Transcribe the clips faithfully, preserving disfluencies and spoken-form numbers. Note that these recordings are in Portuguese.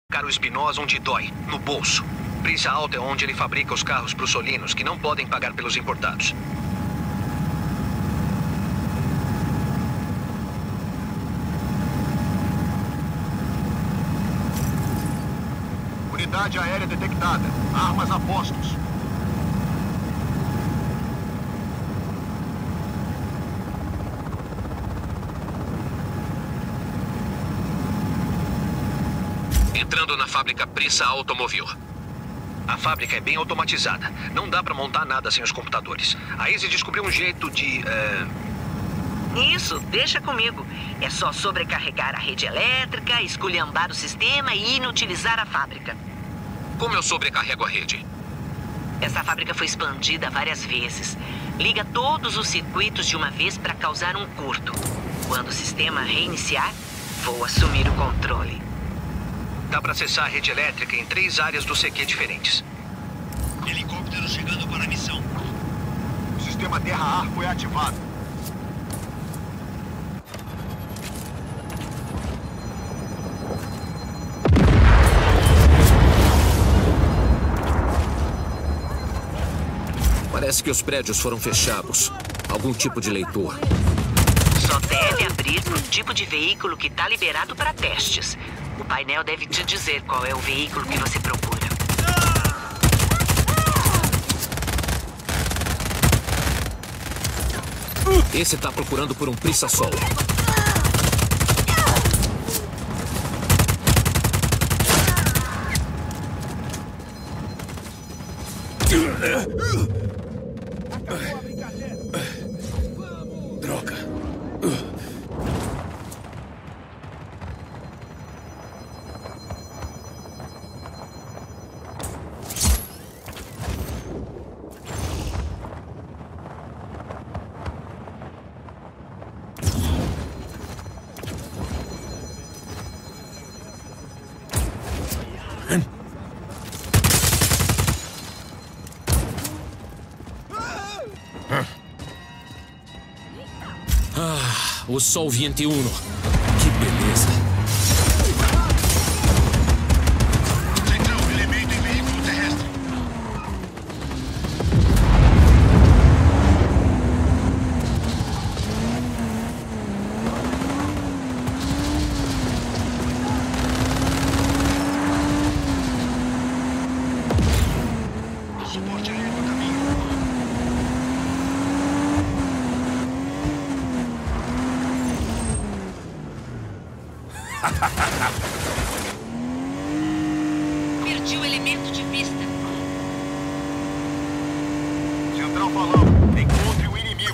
o Espinosa onde dói, no bolso. Prisa Alta é onde ele fabrica os carros para os solinos, que não podem pagar pelos importados. Unidade aérea detectada. Armas a postos. Entrando na fábrica Prisa Automobil. A fábrica é bem automatizada. Não dá pra montar nada sem os computadores. A Izzy descobriu um jeito de... Uh... Isso, deixa comigo. É só sobrecarregar a rede elétrica, esculhambar o sistema e inutilizar a fábrica. Como eu sobrecarrego a rede? Essa fábrica foi expandida várias vezes. Liga todos os circuitos de uma vez para causar um curto. Quando o sistema reiniciar, vou assumir o controle. Dá para acessar a rede elétrica em três áreas do C Q diferentes. Helicóptero chegando para a missão. O sistema terra-ar foi ativado. Parece que os prédios foram fechados. Algum tipo de leitor. Só deve abrir pro tipo de veículo que está liberado para testes. O painel deve te dizer qual é o veículo que você procura. Esse tá procurando por um Prisa Sol. Droga. Ah, o Sol vinte e um. Que beleza. Central, elemento em veículo terrestre. Suporte aéreo no caminho. Perdi o elemento de vista. Central falando. Encontre o inimigo.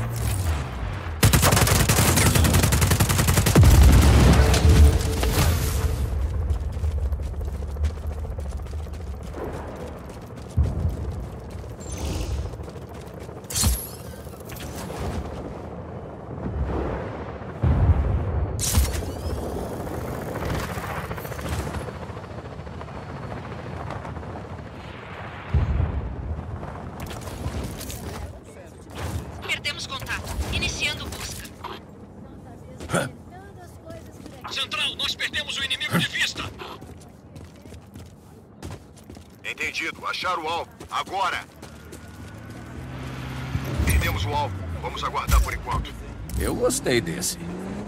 Perdemos contato. Iniciando busca. Central, nós perdemos o inimigo de vista. Entendido. Achar o alvo. Agora. Perdemos o alvo. Vamos aguardar por enquanto. Eu gostei desse.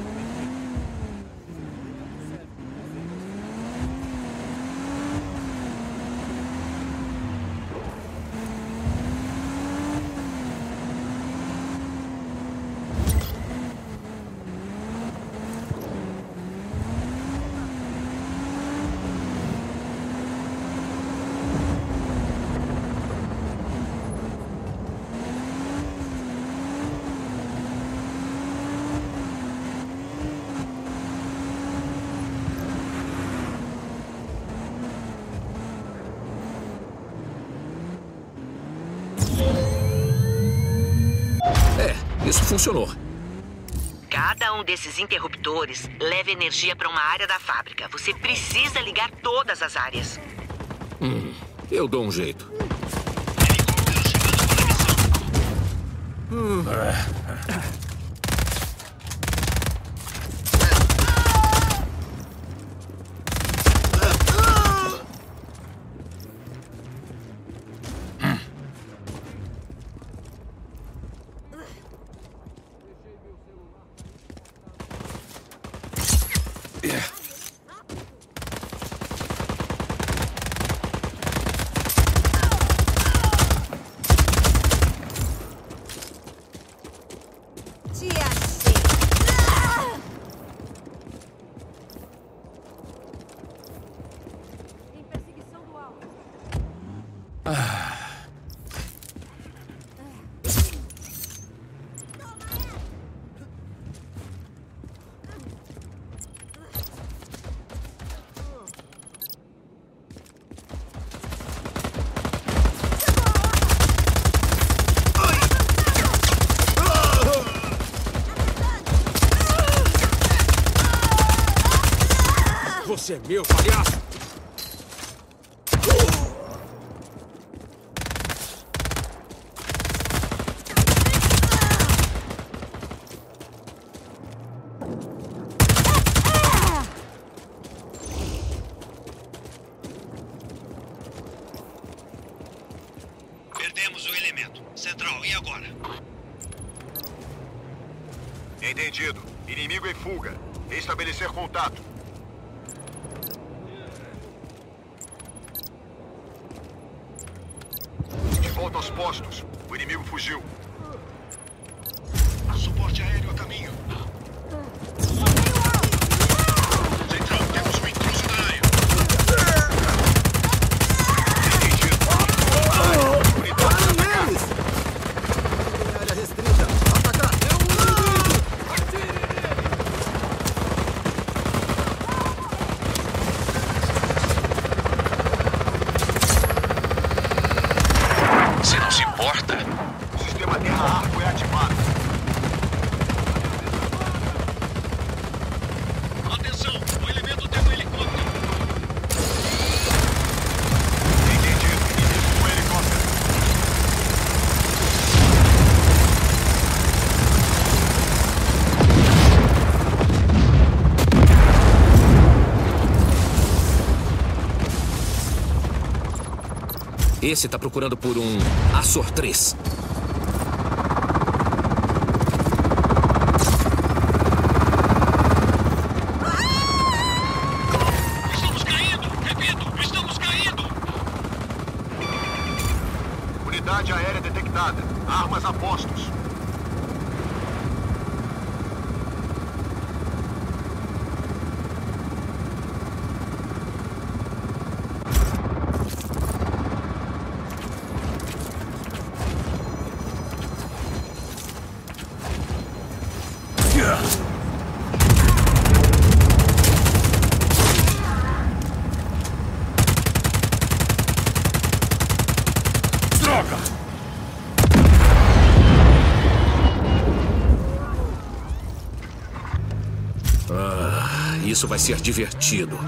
É, isso funcionou. Cada um desses interruptores leva energia para uma área da fábrica. Você precisa ligar todas as áreas. Hum, eu dou um jeito. Helicóptero chegando para a missão. Hum. Ah. Você é meu, palhaço! Perdemos o elemento. Central, e agora? Entendido. Inimigo em fuga. Restabelecer contato. De volta aos postos. O inimigo fugiu. Suporte aéreo a caminho. Central, temos um intruso na área. Entendido. Unidade a atacar. Área restrita! Atacar! Se não se importa. O sistema terra-ar foi ativado. Atenção! O elemento tem um helicóptero. Entendido. Inimigo com helicóptero. Esse tá procurando por um Açor três. Estamos caindo! Repito, estamos caindo! Unidade aérea detectada. Armas a postos. Droga! Ah, isso vai ser divertido.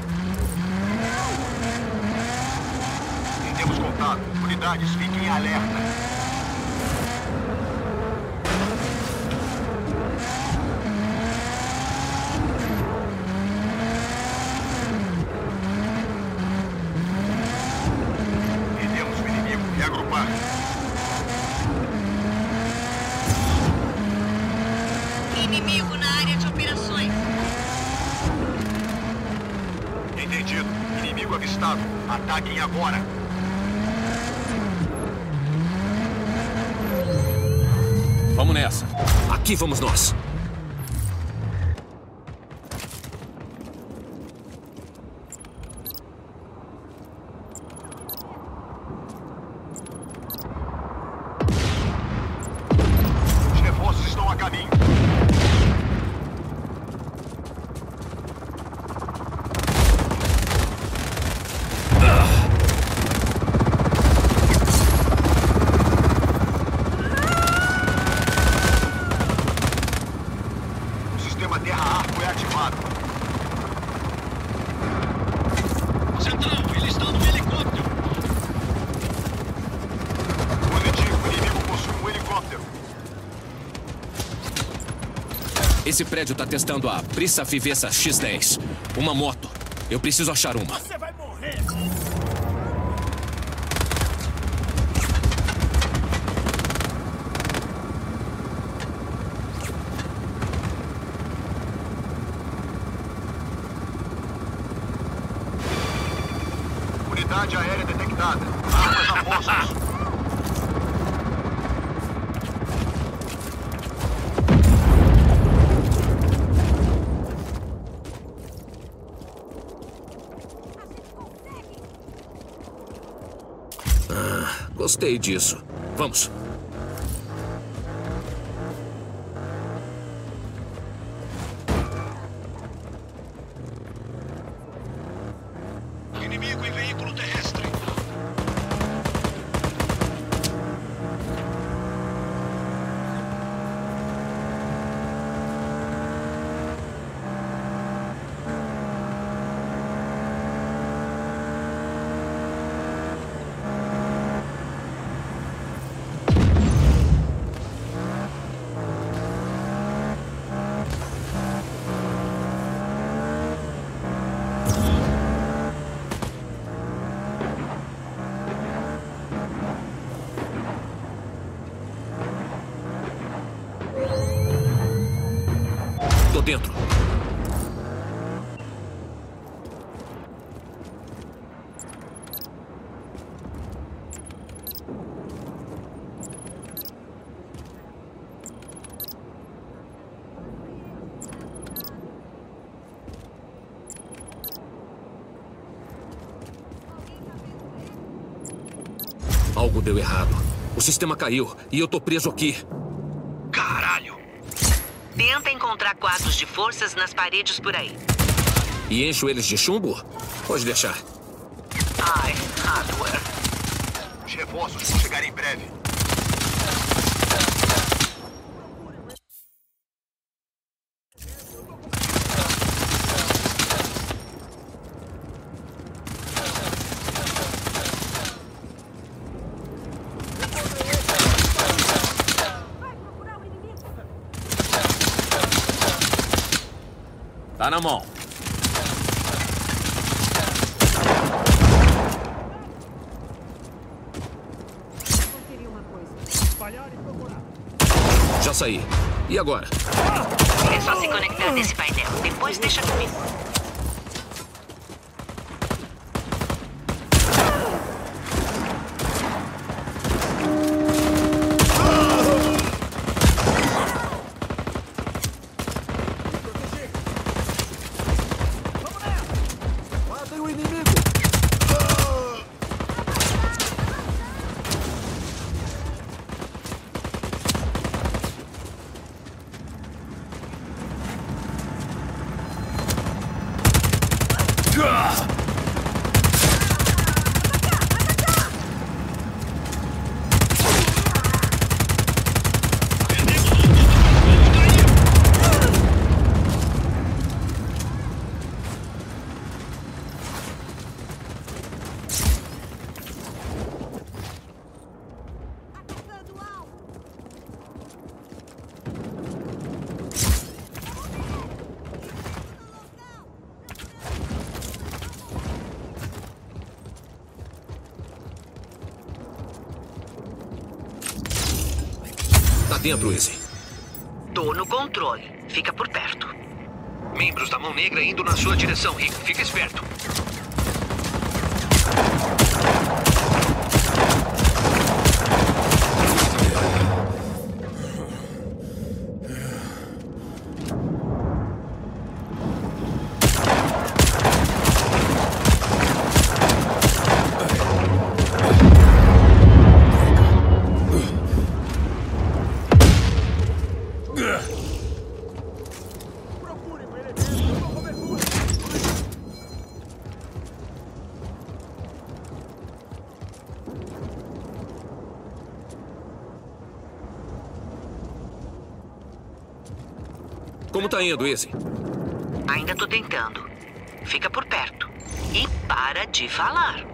Temos contato. Unidades, fiquem alerta. Perdemos o inimigo. Reagrupar. Inimigo na área de operações. Entendido. Inimigo avistado. Ataquem agora. Vamos nessa. Aqui vamos nós. Os reforços estão a caminho. O sistema terra-ar foi ativado. Central, ele está no helicóptero. Positivo, o inimigo possui um helicóptero. Esse prédio tá testando a Prissa Vivessa X dez. Uma moto. Eu preciso achar uma. Você vai morrer! Unidade aérea detectada. Armas a postos. Ah, gostei disso. Vamos. Inimigo em veículo terrestre. Tô dentro. Algo deu errado. O sistema caiu e eu tô preso aqui. Caralho! Tenta encontrar quadros de forças nas paredes por aí. E encho eles de chumbo? Pode deixar. Ai, hardware. Os reforços vão chegar em breve. Tá na mão. Já saí. E agora? É só se conectar nesse painel. Depois deixa comigo. Tá dentro, Izzy. Tô no controle. Fica por perto. Membros da Mão Negra indo na sua direção, Rick. Fica esperto. Como tá indo, Izzy? Ainda tô tentando. Fica por perto. E para de falar.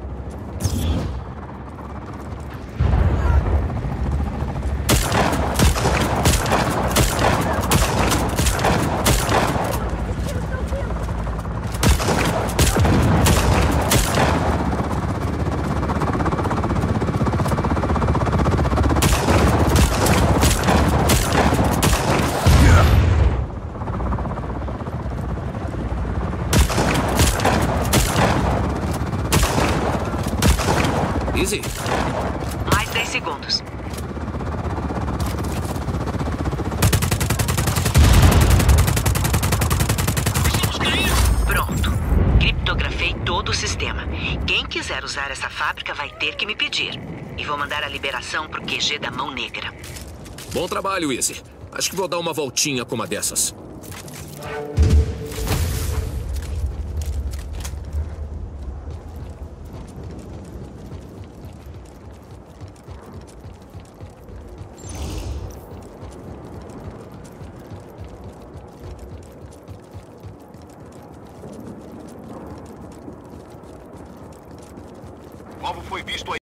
Izzy? Mais dez segundos. Pronto. Cripto criptografei todo o sistema. Quem quiser usar essa fábrica vai ter que me pedir. E vou mandar a liberação pro Q G da Mão Negra. Bom trabalho, Izzy. Acho que vou dar uma voltinha com uma dessas. O alvo foi visto aí.